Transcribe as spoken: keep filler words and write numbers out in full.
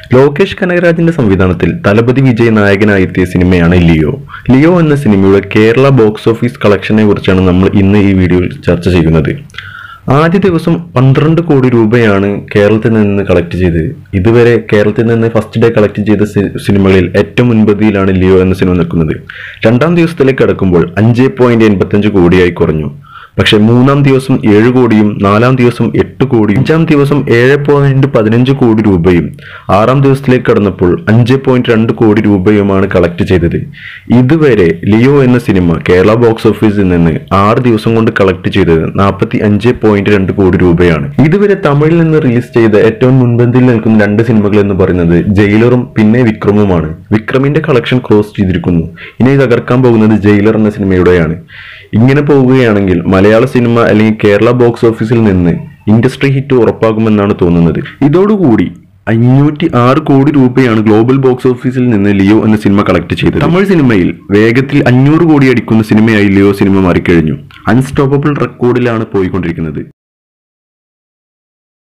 ലോകേഷ് കനകരാജിന്റെ സംവിധാനത്തിൽ തലപതി വിജയ് നായകനായി എത്തിയ സിനിമയാണ് ലിയോ. ലിയോ എന്ന സിനിമയുടെ കേരള ബോക്സ് ഓഫീസ് കളക്ഷനെ കുറിച്ചാണ് നമ്മൾ ഇന്ന് ഈ വീഡിയോയിൽ ചർച്ച ചെയ്യുന്നത്. ആദ്യ ദിവസം പന്ത്രണ്ട് കോടി രൂപയാണ് കേരളത്തിൽ നിന്ന് കളക്ട് ചെയ്തത്. ഇതുവരെ കേരളത്തിൽ നിന്ന് ഫസ്റ്റ് ഡേ കളക്ട് ചെയ്ത സിനിമകളിൽ ഏറ്റവും മുൻപന്തിയിലാണ് ലിയോ എന്ന സിനിമ നിൽക്കുന്നത്. രണ്ടാം ദിവസത്തിലേക്ക് കടക്കുമ്പോൾ അഞ്ച് പോയിന്റ് എൺപത്തഞ്ച് കോടിയായി കുറഞ്ഞു. പക്ഷെ മൂന്നാം ദിവസം ഏഴ് കോടിയും നാലാം ദിവസം എട്ട് കോടിയും അഞ്ചാം ദിവസം ഏഴ് പോയിന്റ് പതിനഞ്ച് കോടി രൂപയും ആറാം ദിവസത്തിലേക്ക് കടന്നപ്പോൾ അഞ്ച് പോയിന്റ് രണ്ട് കോടി രൂപയുമാണ് കളക്ട് ചെയ്തത്. ഇതുവരെ ലിയോ എന്ന സിനിമ കേരള ബോക്സ് ഓഫീസിൽ നിന്ന് ആറ് ദിവസം കൊണ്ട് കളക്ട് ചെയ്തത് നാൽപ്പത്തി അഞ്ച് പോയിന്റ് രണ്ട് കോടി രൂപയാണ്. ഇതുവരെ തമിഴിൽ നിന്ന് റിലീസ് ചെയ്ത ഏറ്റവും മുൻപന്തിയിൽ നിൽക്കുന്ന രണ്ട് സിനിമകൾ എന്ന് പറയുന്നത് ജയിലറും പിന്നെ വിക്രമുമാണ്. വിക്രമിന്റെ കളക്ഷൻ ക്രോസ് ചെയ്തിരിക്കുന്നു. ഇനി തകർക്കാൻ പോകുന്നത് ജയിലർ എന്ന സിനിമയുടെയാണ്. ഇങ്ങനെ പോവുകയാണെങ്കിൽ മലയാള സിനിമ അല്ലെങ്കിൽ കേരള ബോക്സ് ഓഫീസിൽ നിന്ന് ഇൻഡസ്ട്രി ഹിറ്റ് ഉറപ്പാകുമെന്നാണ് തോന്നുന്നത്. ഇതോടുകൂടി അഞ്ഞൂറ്റി ആറ് കോടി രൂപയാണ് ഗ്ലോബൽ ബോക്സ് ഓഫീസിൽ നിന്ന് ലിയോ എന്ന സിനിമ കളക്ട് ചെയ്തത്. തമിഴ് സിനിമയിൽ വേഗത്തിൽ അഞ്ഞൂറ് കോടി അടിക്കുന്ന സിനിമയായി ലിയോ സിനിമ മാറിക്കഴിഞ്ഞു. അൺസ്റ്റോപ്പബിൾ റെക്കോർഡിലാണ് പോയിക്കൊണ്ടിരിക്കുന്നത്.